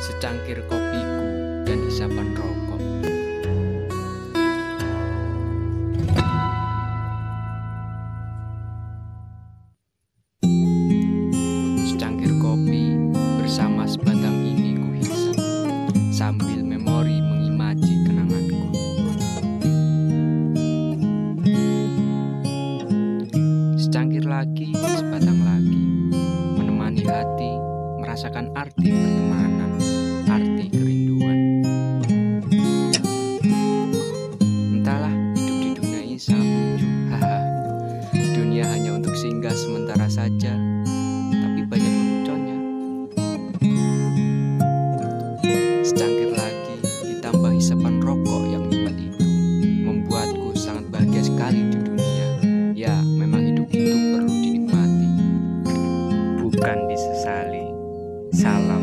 secangkir kopiku dan isapan rokok. Secangkir kopi bersama sebatang ini kuhisap, sambil memori mengimaji kenanganku. Secangkir lagi, sebatang lagi, menemani hati merasakan arti pertemanan, arti kerinduan. Entahlah, hidup di dunia ini sangat lucu. Dunia hanya untuk singgah sementara saja, tapi banyak leluconnya. Secangkir lagi ditambah hisapan rokok yang nikmat itu membuatku sangat bahagia sekali di dunia. Ya, memang hidup itu perlu dinikmati, bukan disesali. Salam.